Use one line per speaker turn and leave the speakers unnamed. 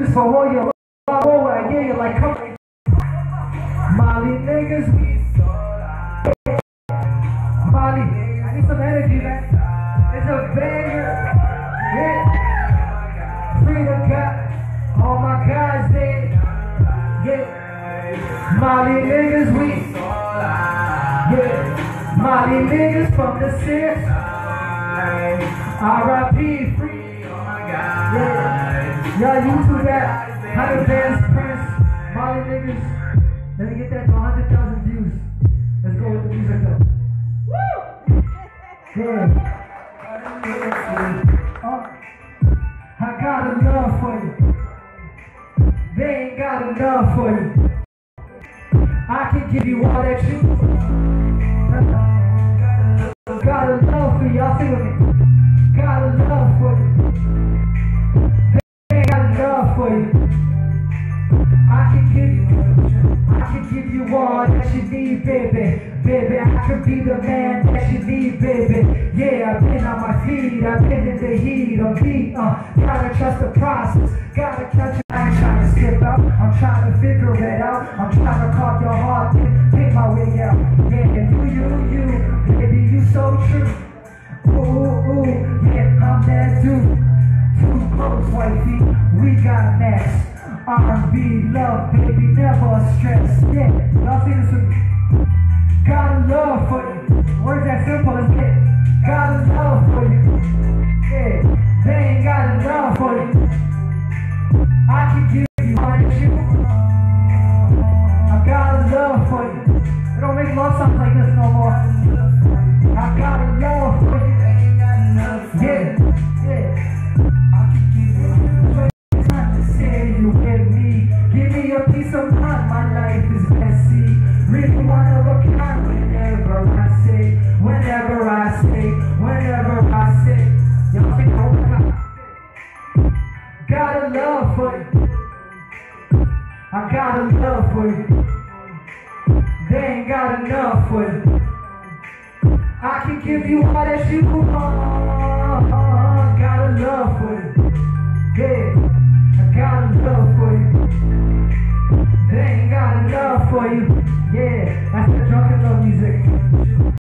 for all your love over, I hear you like come. Molly niggas, Molly, I need some energy, man. It's a banger. Yeah. Free the God, all my guys there. Yeah. Molly niggas, we. Yeah. Molly niggas from the 6. R.I.P. free. Yeah. Y'all YouTube that 100 bands Prince, Molly niggas. Let me get that to 100,000 views. Let's go with the music though. Woo! Good. I got enough for you. They ain't got enough for you. I can give you all that you got enough for you. Y'all sing with me. Got enough for you. They ain't got enough for you. I can give you all that you need, baby. Baby, I can be the man that you need, baby. Yeah, I've been on my feet, I've been in the heat, on beat, gotta trust the process, gotta catch it. I ain't trying to skip out, I'm trying to figure it out, I'm trying to call your heart, pick my way out. Yeah, you, baby, you so true. Ooh, yeah, I'm that dude. Too close, wifey, we got next. R&B, love, baby, never stress. Yeah, y'all see this with me. Got a love for you. Words that simple as it. Got a love for you. Yeah, they ain't got enough for you. I can give you all that you. I got a love for you. We don't make love songs like this no more. I got a love for you. Yeah. I can give you time to say you with me. Give me a piece of mind. My life is messy. Really one of a kind. Whenever I say. Y'all think oh my God. Got a love for you. I got a love for you. They ain't got enough for you. I can give you all that you want. Got a love for you. Yeah, I got a love for you. They ain't got enough for you. Yeah.